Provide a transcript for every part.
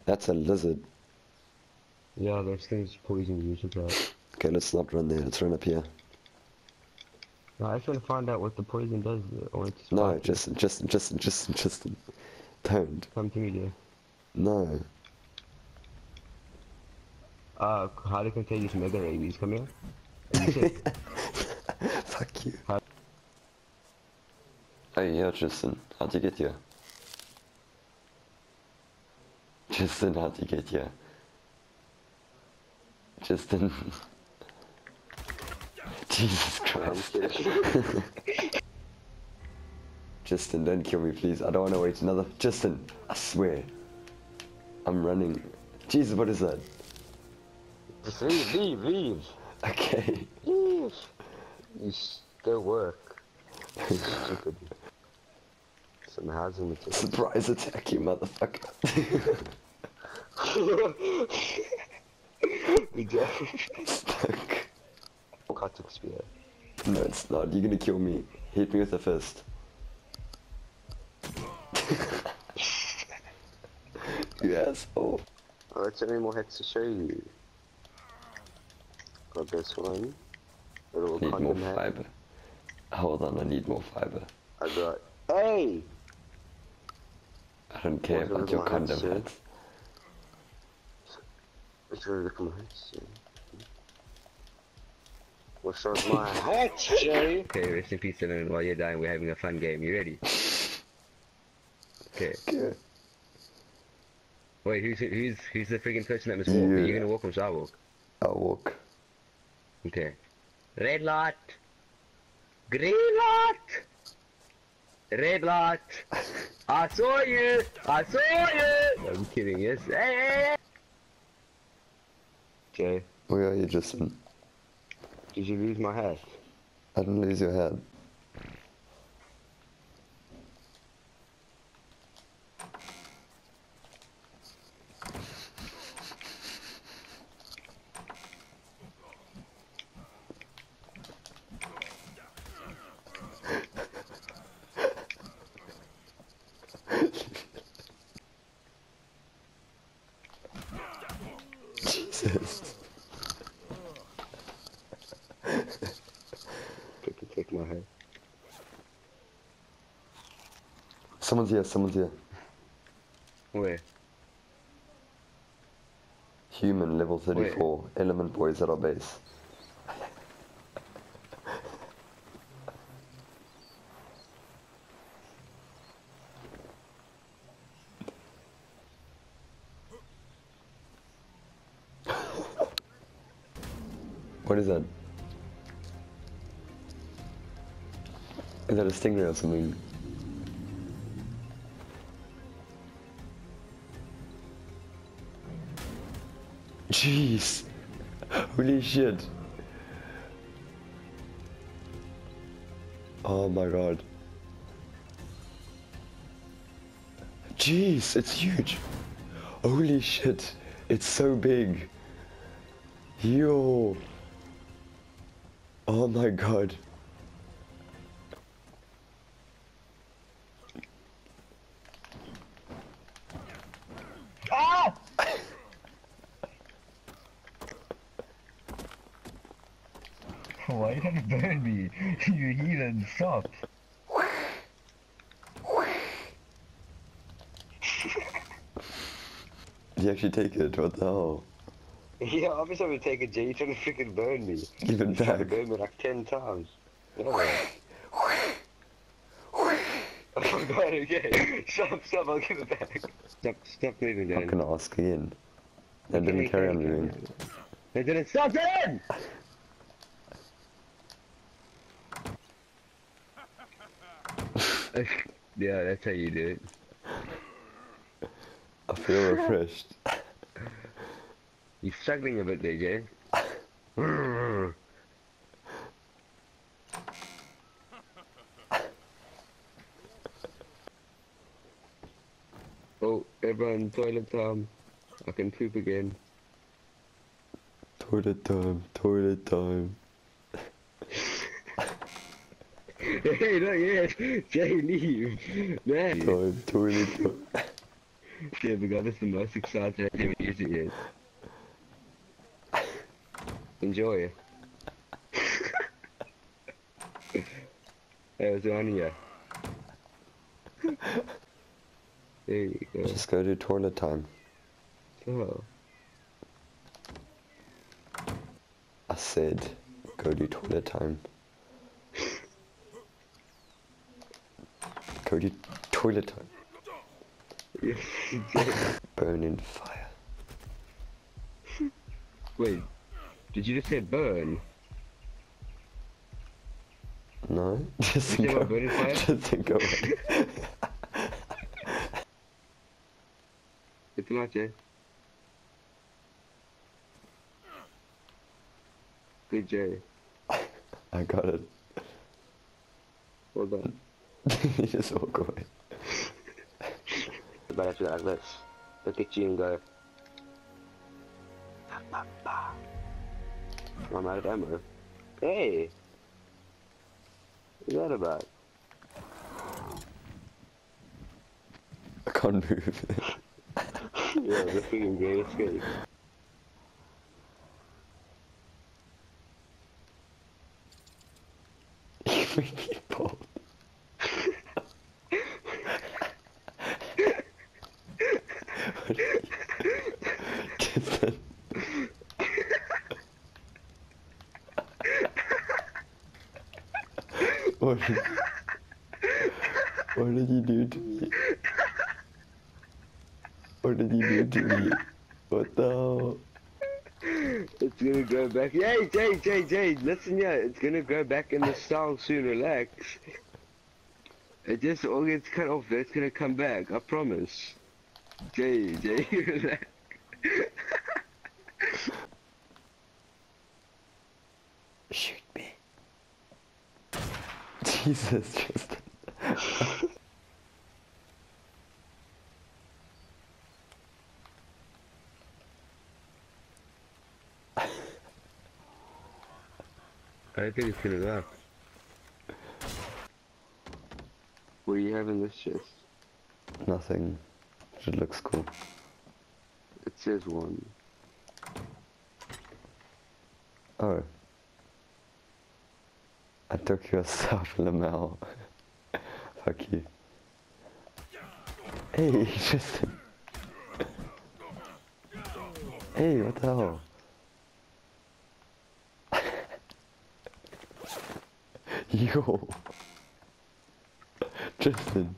That's a lizard. Yeah, those things poison you, so bad. Okay, let's not run there. Let's run up here. No, I just want to find out what the poison does. I want to No, spike it. just don't. Come to me, dear. No. Highly contagious mega rabies. Come here. Are you sick? Fuck you. How Oh yeah, Tristan. How'd you get here? Tristan, how'd you get here? Tristan. Jesus Christ. Tristan, don't kill me, please. I don't want to wait another. Tristan, I swear. I'm running. Jesus, what is that? Just leave. Okay. Leave. You go work. Stupid. Some hazard. Surprise attack, you motherfucker. We go. Stuck. Katuk spear. No, it's not. You're gonna kill me. Hit me with a fist. You asshole. Oh, it's any more hits to show you. Got this one. A little Need more condom head. fiber. Hold on, I need more fiber. I got. Hey! I don't care What's about with your my condom headset? hats. It's gonna look at my headset. What's wrong with my hat, Jerry? Okay, rest in peace, and while you're dying, we're having a fun game. You ready? Okay. Okay. Wait, who's the freaking person that must walk? You. Are you gonna walk or shall I walk? I'll walk. Okay. Red light. Green light. Red light. I saw you. I saw you. I'm kidding. Yes. Hey. Okay. Where are you, Justin? Did you lose my hat? I didn't lose your head. Jesus. Take my hat. Someone's here, someone's here. Where? Human, level 34. Element boys at our base. What is that? Is that a stingray or something? Jeez! Holy shit! Oh my god. Jeez, it's huge! Holy shit! It's so big! Yo! Oh my god. Ah! Why did you burn me? You heathen, stop. Did you actually take it? What the hell? Yeah, obviously I'm gonna take a J. You're trying to freaking burn me. Give it You're trying to back. burn me like 10 times. Yeah. Oh god, okay. Stop, I'll give it back. Stop moving, I'm Dan. not gonna ask again. I didn't carry on moving. They didn't stop it! Yeah, that's how you do it. I feel refreshed. You're struggling a bit there, Jay. Oh, everyone, toilet time. I can poop again. Toilet time, toilet time. Hey, not yet. Jay, leave. Man. Toilet time. Yeah, because this is the most excited I've ever used it yet. Enjoy. Hey, what's on here? There you go. Just go to toilet time. So, I said, go to toilet time. Go to toilet time. yes, Burn in fire. wait, did you just say burn? No, just You say go. what, burn in fire? Just go away. It's not, Jay. Good Jay. I got it. Hold on. You just walk away. But after that, let's look at you and go. I'm out of ammo. Hey! What's that about? I can't move. Yeah, the freaking great escape. You make me bold. What did you do to me? What did you do to me? What the hell? It's gonna go back. Hey, Jay, listen here. It's gonna go back in the song soon, relax. It just all gets cut off, it's gonna come back, I promise. Jay, relax. Shoot me. Jesus, Justin. I think it's gonna go. What do you have in this chest? Nothing. It looks cool. It says one. Oh. I took your stuff, Lamel. Fuck you. Hey, Justin. Hey, what the hell? Yo. Justin.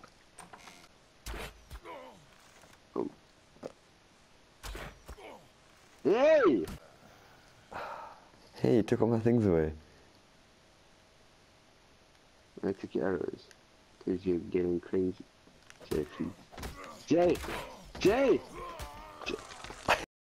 Hey! Hey, you took all my things away. I took your arrows. Because you're getting crazy. Jay, please. Jay!